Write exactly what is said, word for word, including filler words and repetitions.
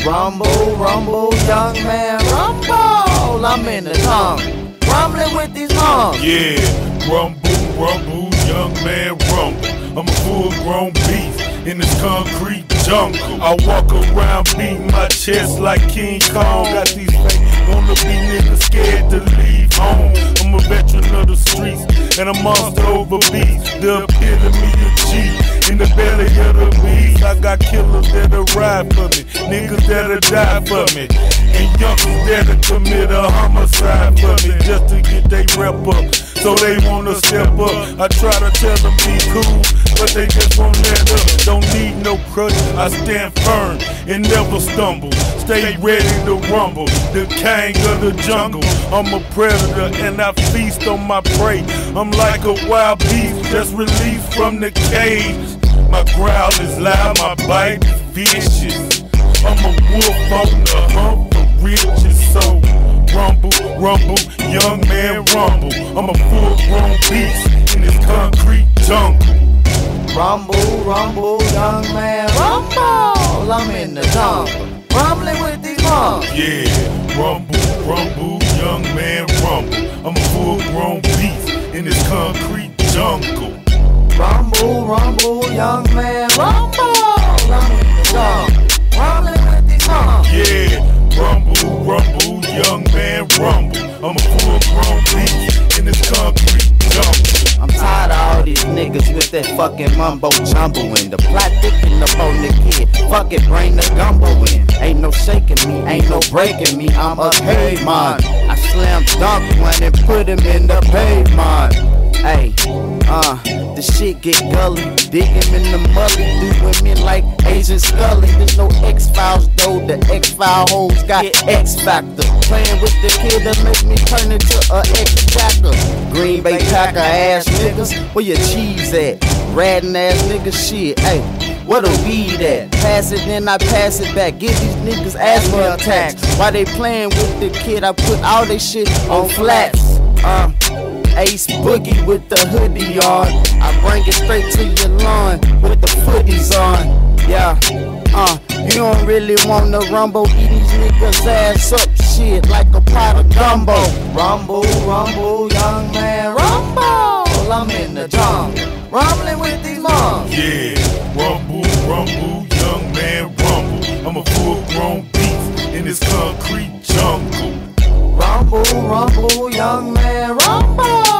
Rumble, rumble, young man, rumble. I'm in the tongue, rumbling with these lungs. Yeah, rumble, rumble, young man, rumble. I'm a full-grown beast in this concrete jungle. I walk around beating my chest like King Kong. Got these fake wanna-be niggas scared to leave home. I'm a veteran of the streets and a monster over beats. The epitome of G in the belly of the beast. I got killers that'll ride for me, niggas that'll die for me, and youngsters that'll commit a homicide for me just to get they rep up. So they wanna step up. I try to tell them be cool, but they just won't let up. Don't need no crutch, I stand firm and never stumble. Stay ready to rumble, the king of the jungle. I'm a predator and I feast on my prey. I'm like a wild beast that's released from the cage. My growl is loud, my bite is vicious. I'm a wolf on the hunt for riches, so rumble, rumble, young man, rumble. I'm a full-grown beast in this concrete jungle. Rumble, rumble, young man, rumble. I'm in the jungle, rumbling with these lungs. Yeah, rumble, rumble, young man, rumble. I'm a full-grown beast in this concrete jungle. Rumble, rumble, young man, rumble. I'm in the jungle, rumbling with these lungs. Yeah, rumble, rumble, young man, rumble. I'm a full-grown beast in this concrete jungle. I'm tired of all these niggas with that fucking mumbo jumbo in. The plot thicken up on the kid. Fuck it, bring the gumbo in. Ain't no shaking me, ain't no breaking me. I'm a caveman. I slam dunk one and put him in the pavement. Hey, uh, the shit get gully. Dig him in the mully. Do women like Asian Scully. There's no X-Files though. The X-File hoes got X-Factor. Playing with the kid that make me turn into a X-Jacker. Green Bay Packer ass niggas, where your cheese at? Ratting ass niggas shit, hey, where the weed at? Pass it, then I pass it back. Give these niggas asthma attacks. While they playing with the kid, I put all this shit on flats. Uh, Ace Boogie with the hoodie on. I bring it straight to your lawn with the footies on. Yeah, uh, you don't really wanna rumble. Eat these niggas ass up shit like a pot of gumbo. Rumble, rumble, young man, rumble. I'm in the jungle, rumbling with these lungs. Yeah, rumble, rumble, young man, rumble. I'm a full-grown beast in this concrete jungle. Rumble, rumble, young man, rumble.